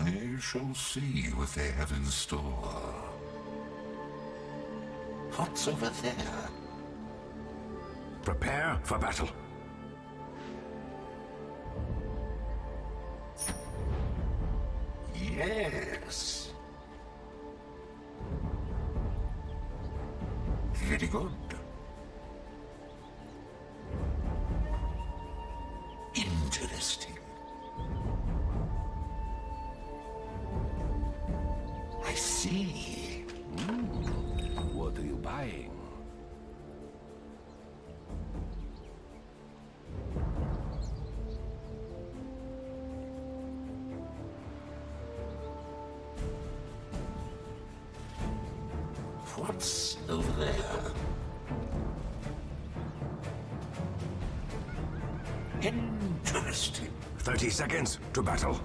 I shall see what they have in store. What's over there? Prepare for battle. Yes. Very good. Interesting. I see. What are you buying? What's over there? Interesting. 30 seconds to battle.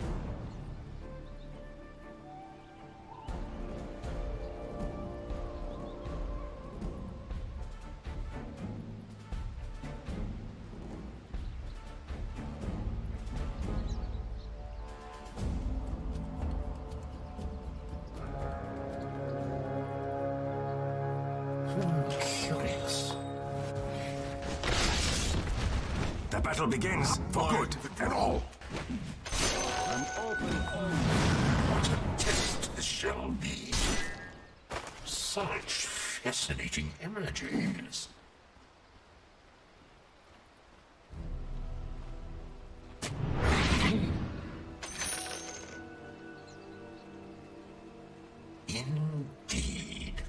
Curious. The battle begins for good and all. What a test this shall be. Such fascinating images. Indeed.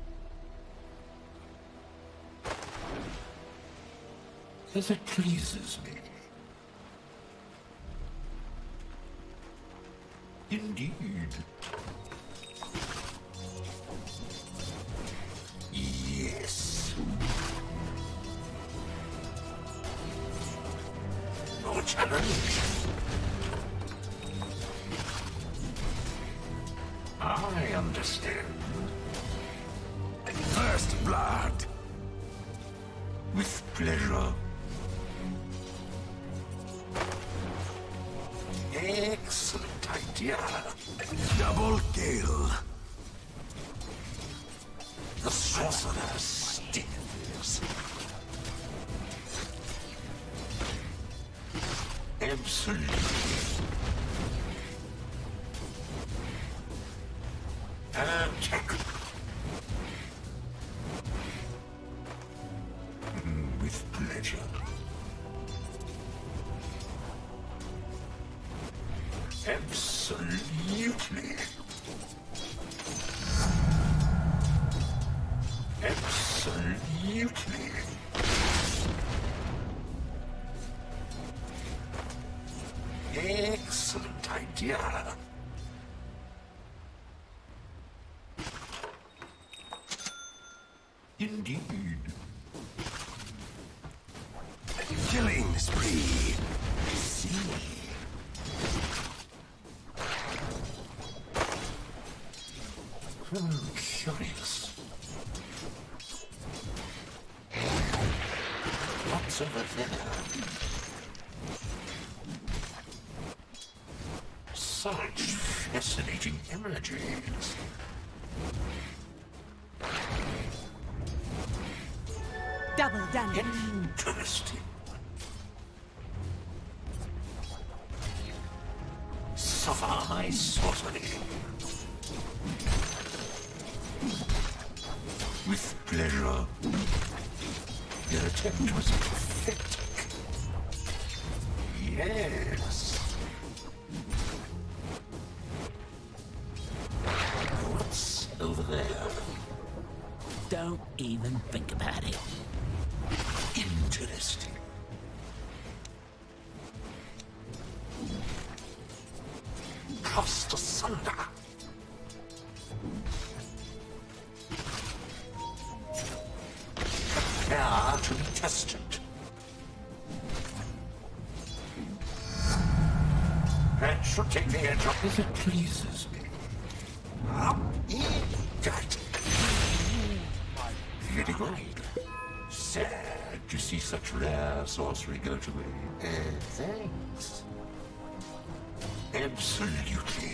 As it pleases me. Indeed. Yes. No challenge. I understand. First blood. With pleasure. Excellent idea. Double kill. The sorcerer stings. Absolutely. Attack. With pleasure. Absolutely. Absolutely. Excellent idea. Indeed. Killing spree. See. Curious. What's over there? Such fascinating images. Double damage. Interesting. Suffer my sorcery. With pleasure. Your attempt was pathetic. Yes. What's over there? Don't even think about it. Interesting. Crossed asunder. Prepare to be tested. That should take the edge off as it pleases me. Got it. Very good. Sad to see such rare sorcery go to waste. Thanks. Absolutely.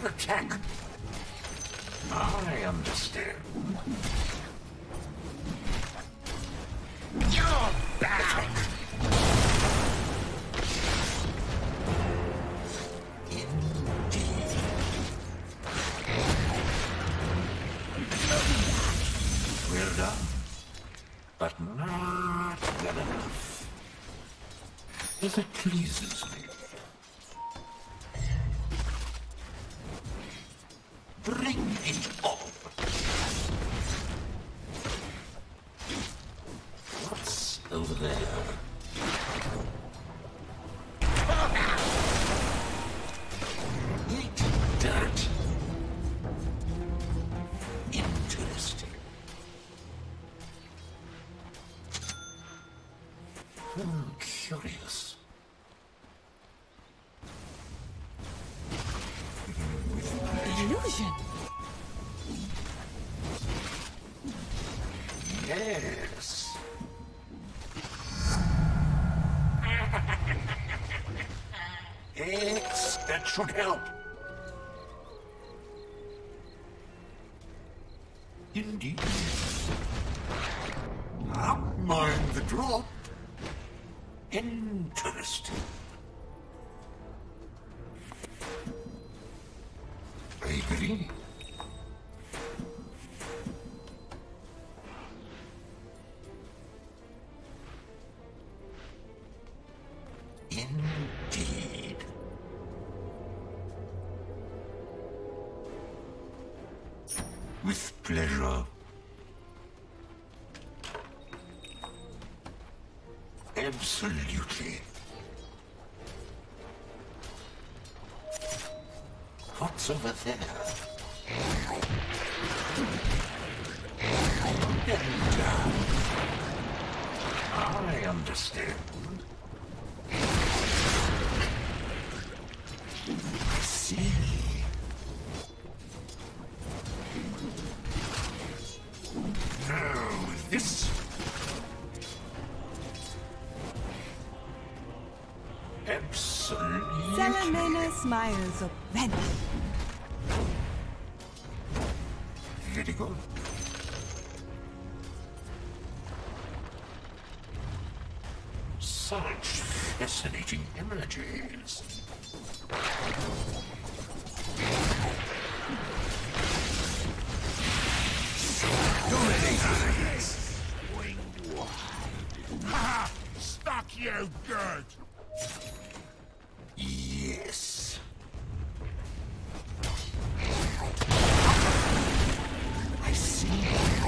not attack. I understand. You're back! Indeed. Well done. But not well enough. If it pleases me. Bring it on. What's over there? Eat dirt. Interesting. Curious. Illusion. Yes. That should help. Indeed. Mind the drop. Interesting. I agree. Indeed. With pleasure. Absolutely. What's over there? I understand. I see. Now this. Absolutely. Salamena smiles of vent. Very good. Such fascinating images. Ha! Stuck you good! Yes. I see.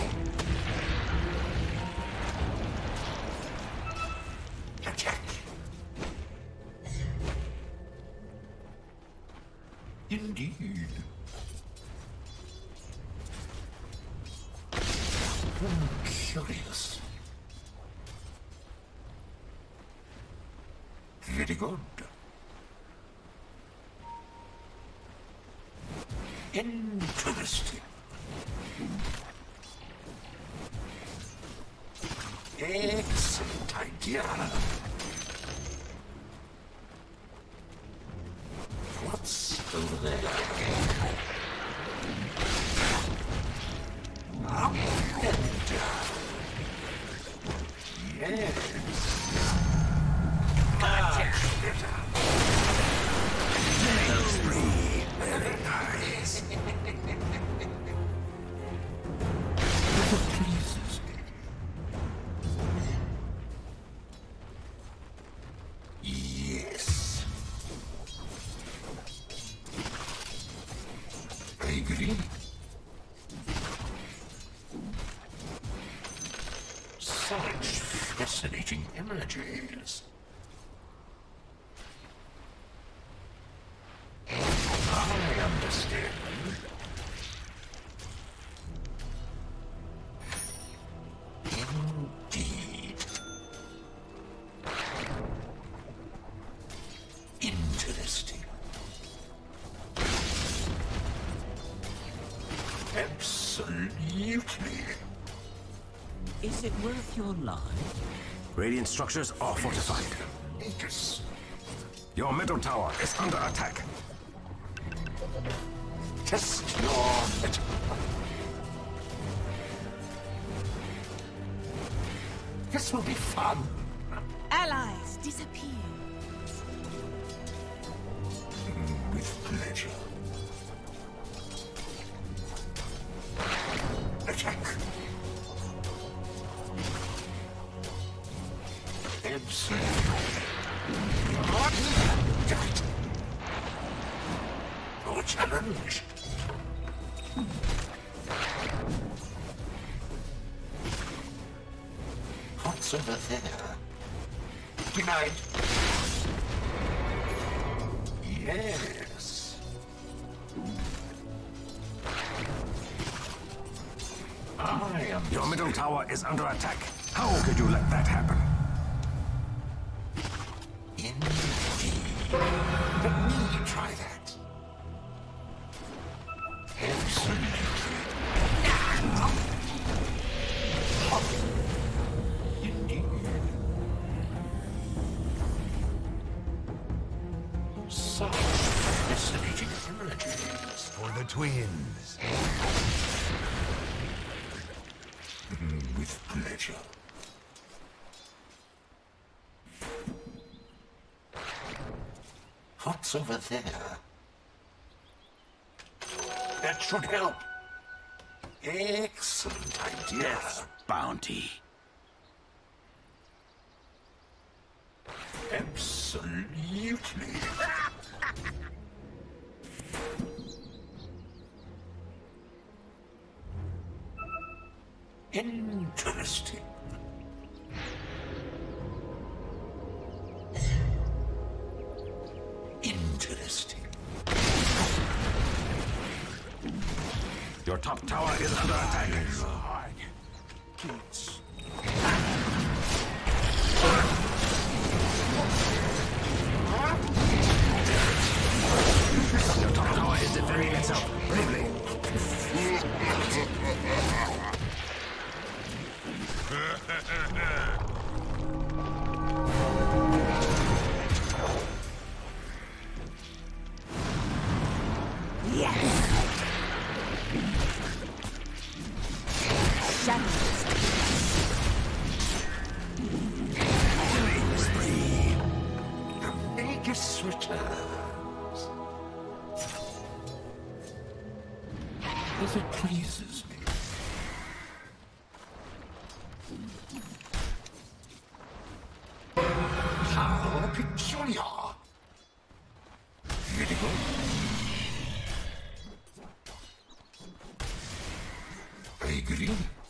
Attack. Indeed. Curious. Very good. Interesting. Excellent idea. What's over there? Up and down. Yes. Gotcha. Very nice. If it pleases me. Yes. I agree. Such fascinating images. I understand. Indeed. Interesting. Absolutely. Is it worth your life? Radiant structures are fortified. Yes. Your middle tower is under attack. Test your mettle. This will be fun. Allies disappear. With pleasure. Attack. Absolutely. No challenge. What's over there? Denied. Yes. I am. Your middle tower is under attack. How could you let that happen? Indeed. Let me try that. Absolutely. Indeed. Such fascinating images. For the twins. With pleasure. What's over there? That should help. Excellent idea. Death's bounty. Absolutely. Interesting. Interesting. Your top tower is under attack. Kids. Your top tower is defending itself bravely. Yes. Shadows. Killing spree. The Magus returns. If it pleases me. How peculiar. Beautiful. I agree.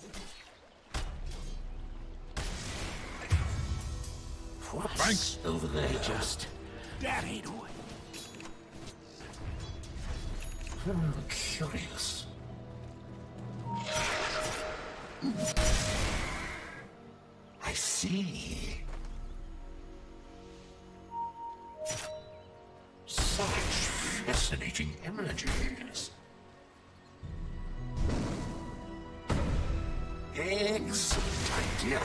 What's over there? Just that ain't what. Curious. I see. Such fascinating images. Excellent idea.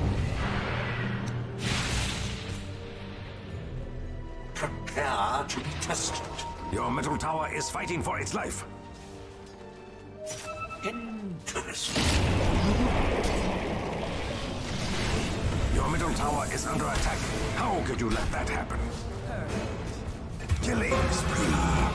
Prepare to be tested. Your middle tower is fighting for its life. Interesting. Your middle tower is under attack. How could you let that happen? Killing spree.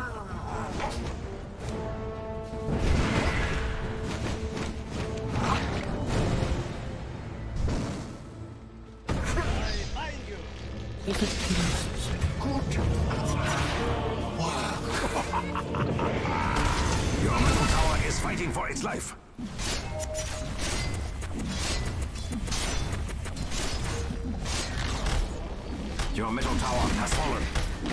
If it pleases me. Good. Your middle tower is fighting for its life. Your middle tower has fallen.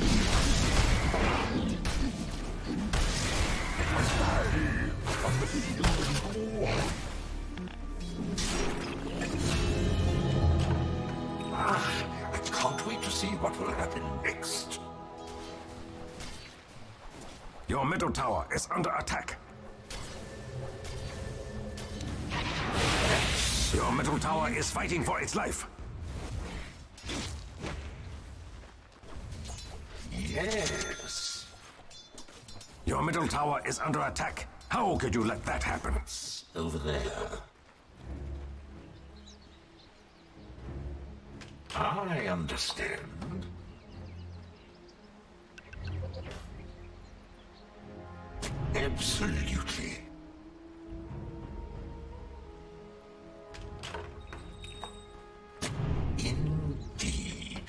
I can't wait to see what will happen next. Your middle tower is under attack. Your middle tower is fighting for its life. Yes. Your Your middle tower is under attack. How could you let that happen? Over there. I understand. Absolutely. Indeed.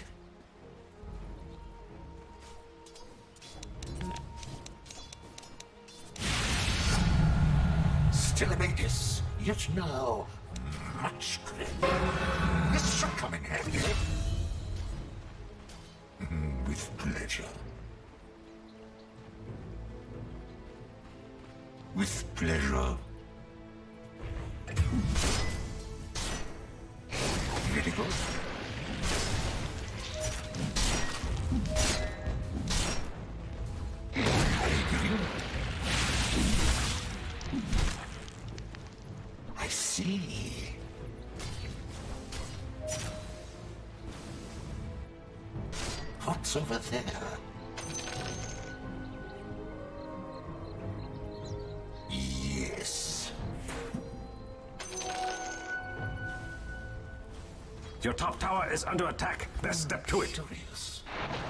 Still Amadeus, yet now much greater. This shall come in handy. With pleasure. With pleasure. Very good. I see. What's over there? Yes. Your top tower is under attack. Best step to it. Curious.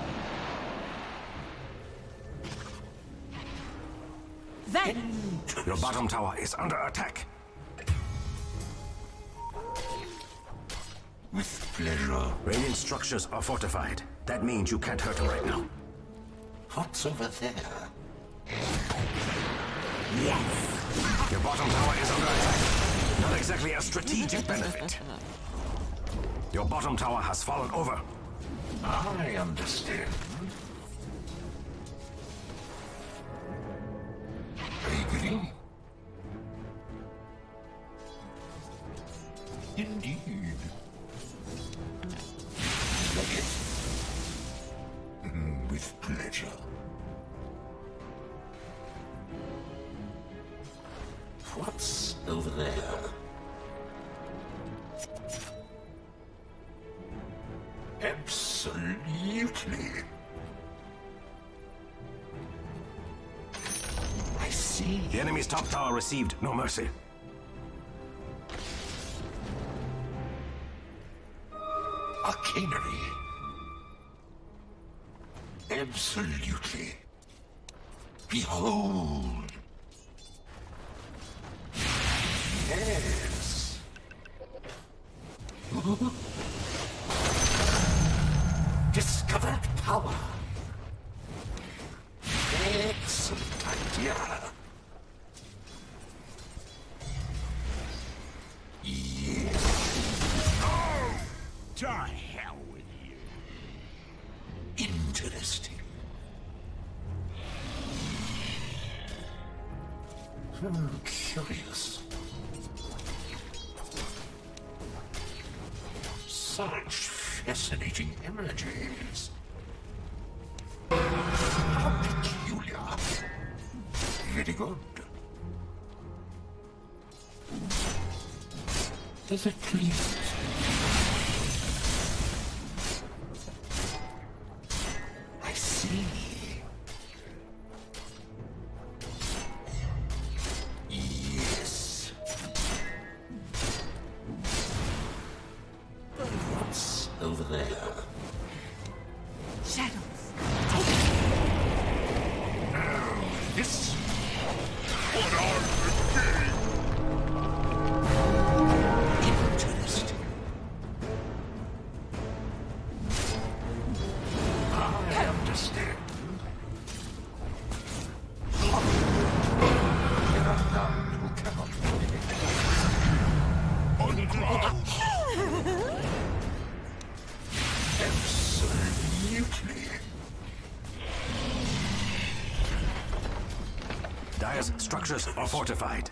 Then, Your bottom tower is under attack. With pleasure. Radiant structures are fortified. That means you can't hurt them right now. What's over there? Your bottom tower is under attack. Not exactly a strategic benefit. Your bottom tower has fallen over. I understand. I agree. Indeed. Like it. With pleasure. What's over there? Absolutely. I see. The enemy's top tower received no mercy. Arcanery. Absolutely. Behold. Yes. Discovered power. Excellent idea. Yes. To hell with you. Interesting. Curious. Such fascinating images. How peculiar. Very good. Does it please? I see. Yes. What's over there? shadows. This. What are you doing? Interesting. I understand. There are none who cannot Underground. absolutely. Dire's structures are fortified.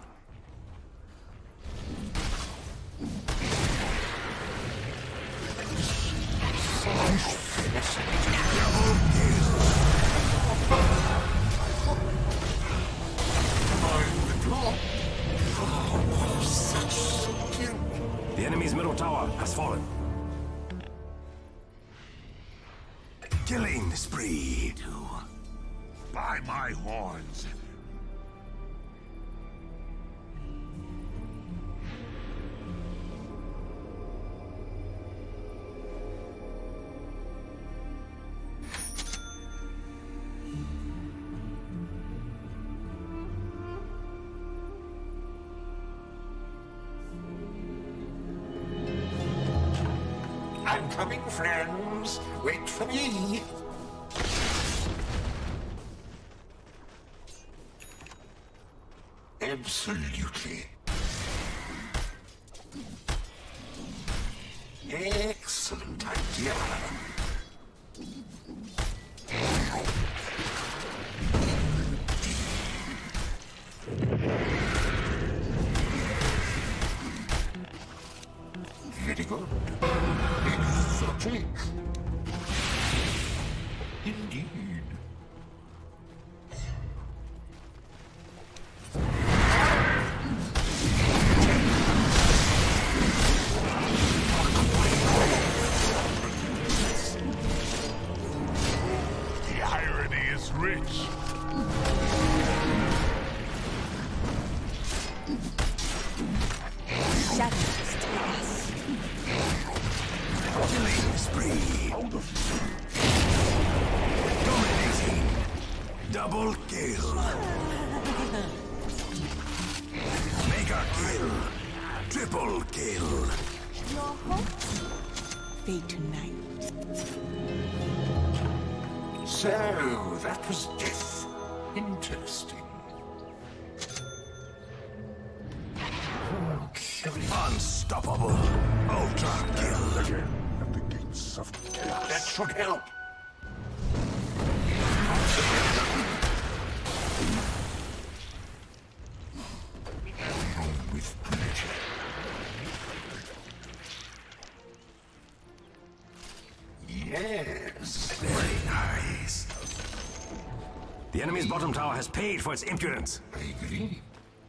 The enemy's middle tower has fallen. Killing spree. By my horns, I'm coming, friends. Wait for me. Absolutely. Excellent idea. Very good. Exotic. Indeed. The irony is rich. Shadows take us. Killing spree. Dominating. Double kill. Mega kill. Triple kill. Your hopes fade tonight. So, that was death. Interesting. Unstoppable. Ultra kill. Again, at the gates of chaos. That should help. With pleasure. Yes. Very nice. The enemy's bottom tower has paid for its impudence. I agree.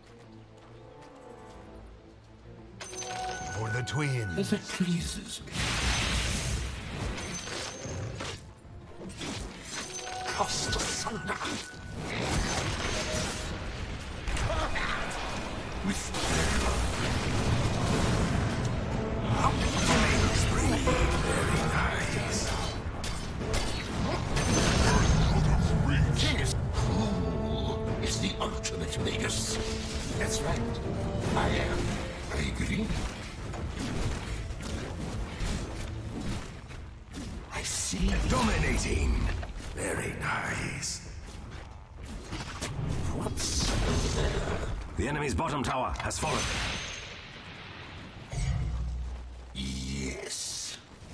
For the twins. As it pleases me. Cast asunder. With pleasure. Killing spree. Very nice. Yes. Cool is the ultimate Magus. That's right. I am. I agree. I see. Dominating. Very nice. What's there? The enemy's bottom tower has fallen. Yes.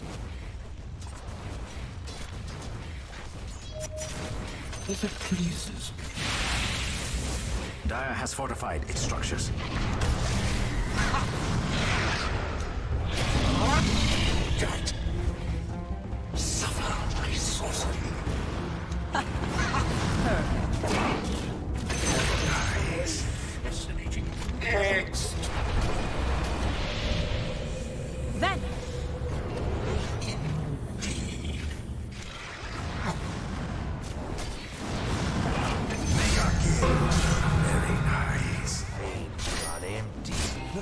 As it pleases me. Dire has fortified its structures. That. Suffer my sorcery. Nice. Fascinating. Next. Then Indeed. Mega kill. Very nice. Not empty.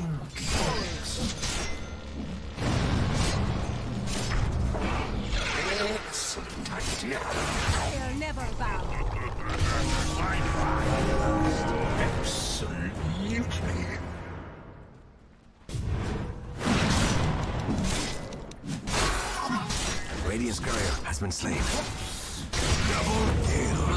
Excellent idea. they'll never bow. Absolutely. Radiant's courier has been slain. Double kill.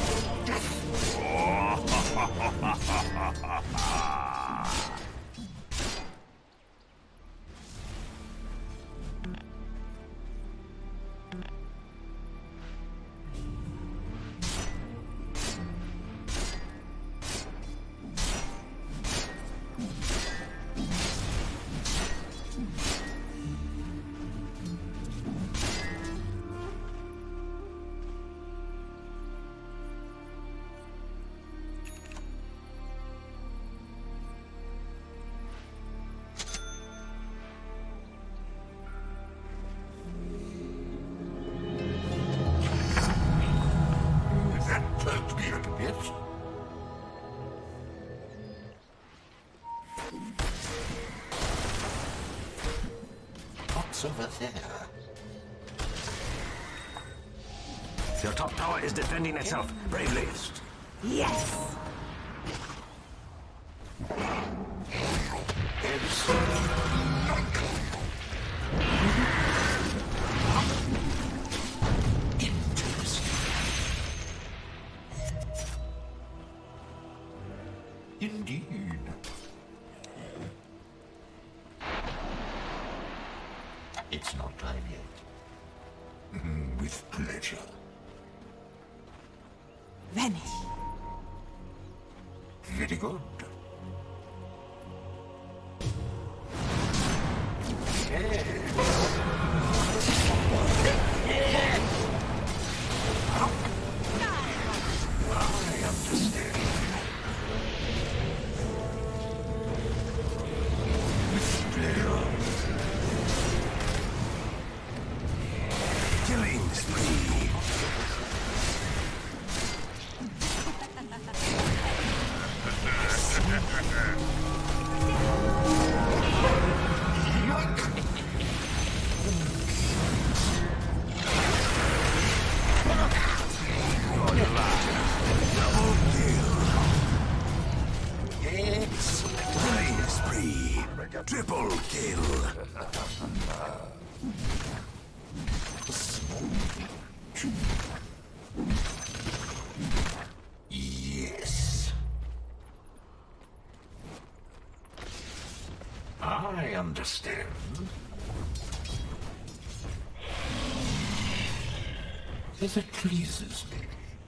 That perked me up a bit. What's over there? Your top tower is defending itself bravely. Yes. Indeed. It's not time yet. With pleasure. Vanish. Very good. I understand. With pleasure. Killing spree. Killing spree. Triple kill. Yes. I understand. If it pleases me.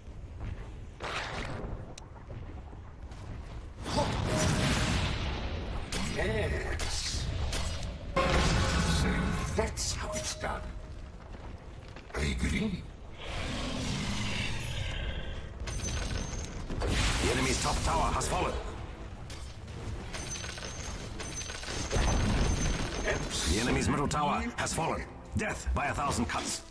Yes. So that's how it's done. I agree. The enemy's top tower has fallen. The enemy's middle tower has fallen. Death by 1,000 cuts.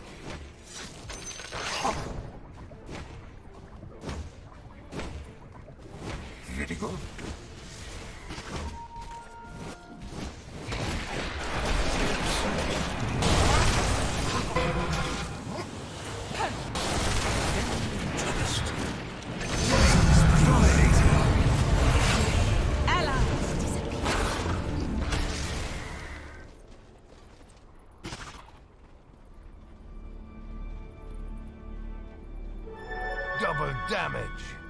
Very good. Allies disappear. Double damage.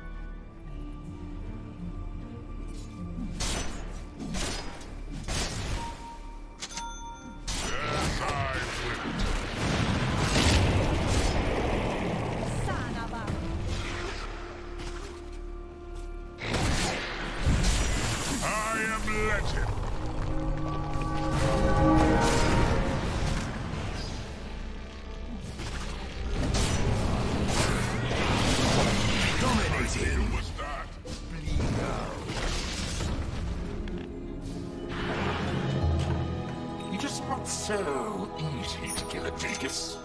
Yes, I will. Sanaba. I am legend. Dominating. Was that? It is not so easy to kill a Vegas.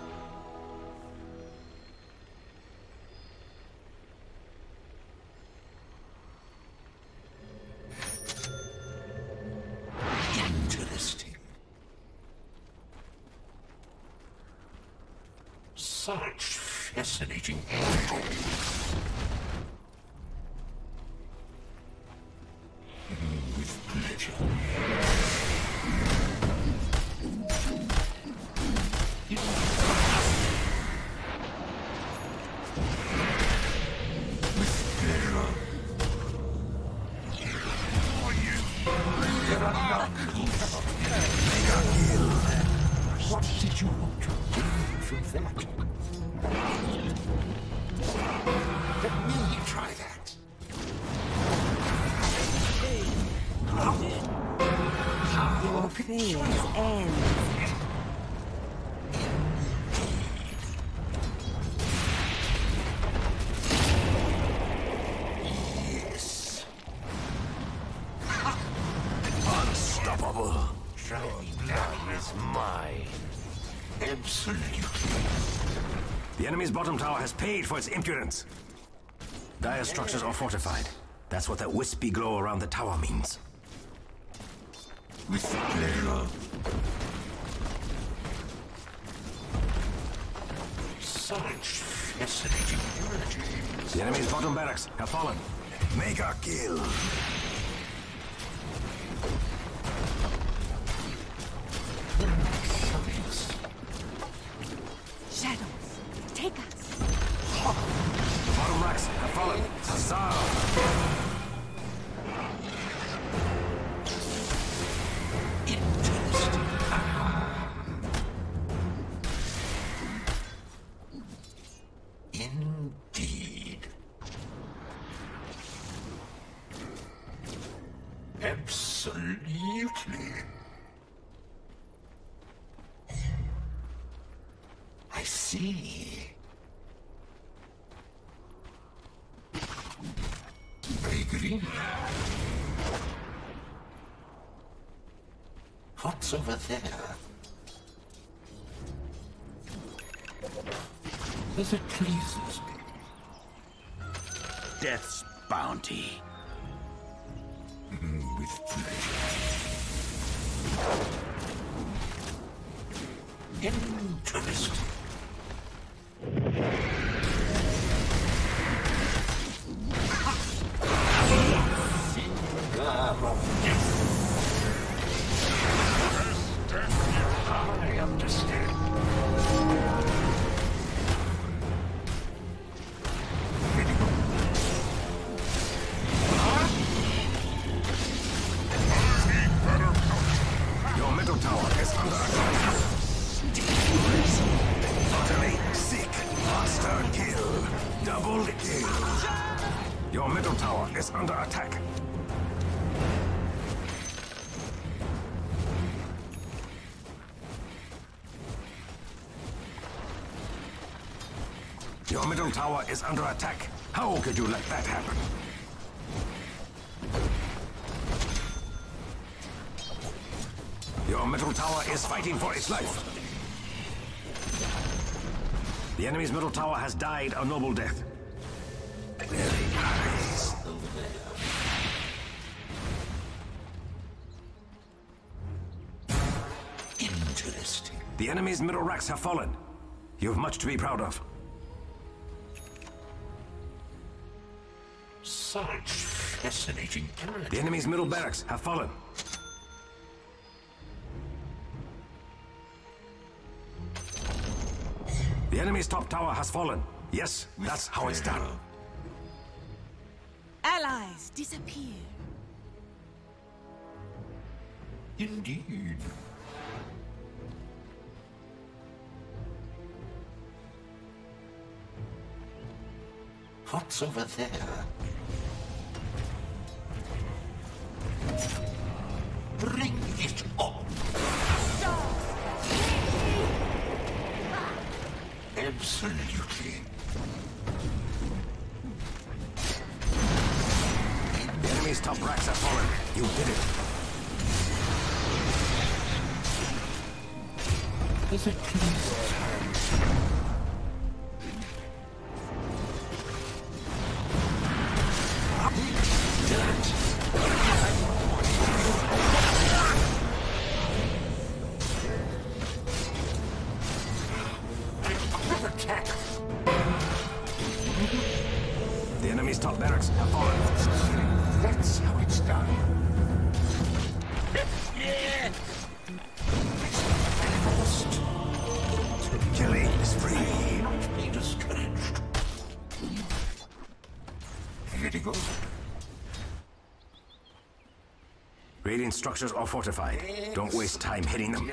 Interesting. Such fascinating imagery. With pleasure. With pleasure. There are none who cannot kill. What did you want to gain from that? Let me try that. Your phase ends. Yes. Unstoppable. Shiny blood is mine. Absolutely. The enemy's bottom tower has paid for its impudence. Dire structures are fortified. That's what that wispy glow around the tower means. With pleasure. Such fascinating energy. The enemy's bottom barracks have fallen. Mega kill. Curious. Shadows, take us. The bottom racks have fallen. Huzzah! Absolutely. I see. I agree. What's over there? As it pleases me. Death's bounty. With pleasure. Interesting. Finger of death. I understand. Your middle tower is under attack. Utterly sick. Master kill. Double kill. Your middle tower is under attack. Your middle tower is under attack. How could you let that happen? Your middle tower is fighting for its life. The enemy's middle tower has died a noble death. Very nice. Interesting. The enemy's middle racks have fallen. You have much to be proud of. Such fascinating talent. The enemy's middle barracks have fallen. The enemy's top tower has fallen. Yes, that's how it's done. Allies disappear. Indeed. What's over there? Bring it on. Absolutely. The enemy's top racks have fallen. You did it. Is it please? Attack. The enemy's top barracks have fallen. That's how it's done. Killing spree. Not be discouraged. Very good. Radiant structures are fortified. Don't waste time hitting them.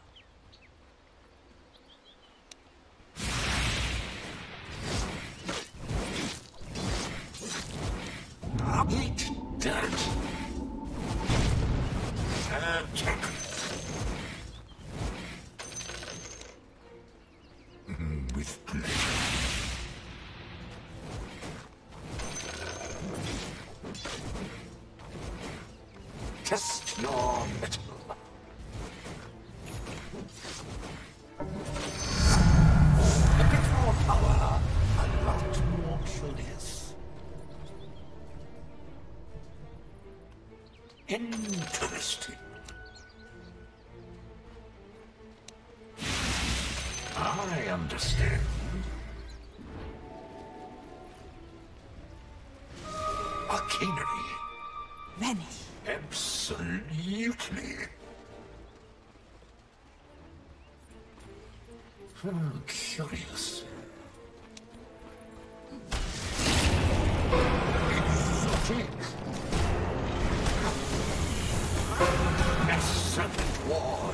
Eat dirt. Attack. With pleasure. Test your metal. A bit more power, a lot more curious. Interesting. I understand. Arcanery. Vanish. Absolutely. Curious. Exotic. A serpent ward.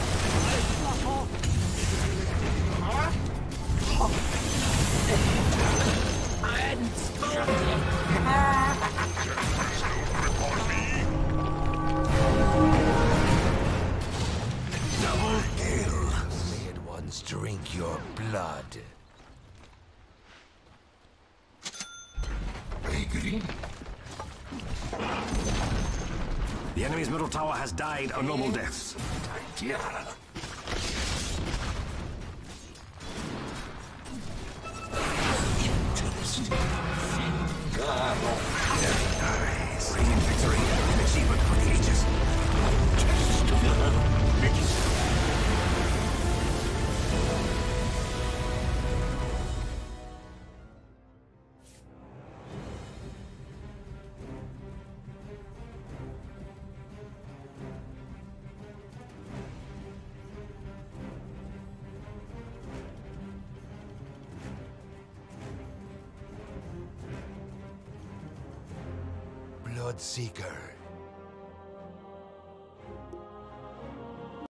I hadn't spoken. Green. The enemy's middle tower has died a noble death. Idea. Interesting. Nice. Radiant victory. An achievement for the ages. Bloodseeker.